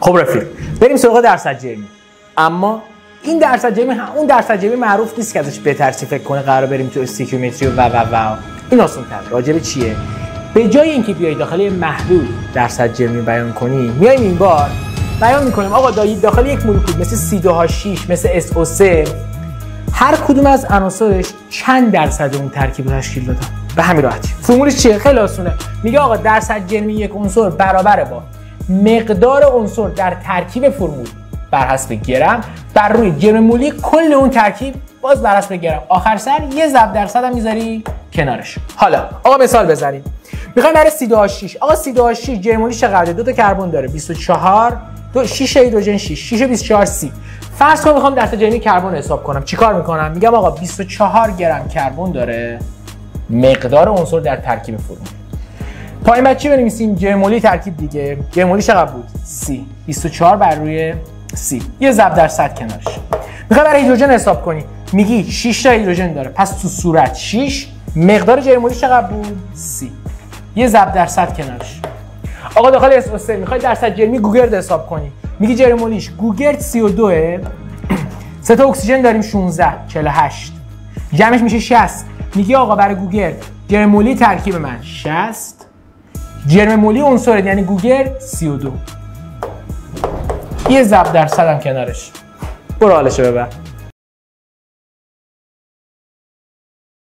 خب رفیق بریم سراغ درصد جرمی. اما این درصد جرمی اون درصد جرمی معروف نیست که ازش بترسی فکر کنه قرار بریم تو استیکیومتری و این آسان‌تره. راجع به چیه؟ به جای اینکه بیای داخل محلول درصد جرمی بیان کنی، میایم این بار بیان میکنیم آقا داخل یک مولکول مثل C2H6 مثل SO3 هر کدوم از عناصرش چند درصد اون ترکیب رو تشکیل دادن. به همین راحتی. فرمولش چیه؟ خیلی آسونه. میگه آقا درصد جرمی یک عنصر برابر با مقدار عنصر در ترکیب فرمول بر حسب گرم بر روی جرم مولی کل اون ترکیب باز بر حسب گرم. آخر سر یه ضرب درصد هم میذاری کنارش. حالا آقا مثال بزنیم. میخوایم برای C2H6. آقا C2H6 جرم مولی چقدره؟ 2 تا کربن داره. 24 6 هیدروژن 6 24 C. فرض کن میخوام درصد جرمی کربن حساب کنم. چیکار میکنم؟ میگم آقا 24 گرم کربن داره مقدار عنصر در ترکیب فرمول. پایین بعد چی بنویسیم؟ جرم مولی ترکیب دیگه. جرم مولی چقدر بود؟ C. 24 بر روی C. یه ضرب درصد کنارش. میخوای برای هیدروژن حساب کنی. میگی 6 تا هیدروژن داره. پس تو صورت 6 مقدار جرم مولی چقدر بود؟ C. یه ضرب درصد کنارش. آقا داخل SO3 میخوای درصد جرمی گوگرد حساب کنی. میگی جرم مولیش گوگرد 32 سه تا اکسیژن داریم 16 48 جمعش میشه 60. میگی آقا برای گوگرد جرم مولی ترکیب من 60 جرم مولی عنصر یعنی گوگرد 32 یه ضرب درصد هم کنارش. برو حالشو ببر.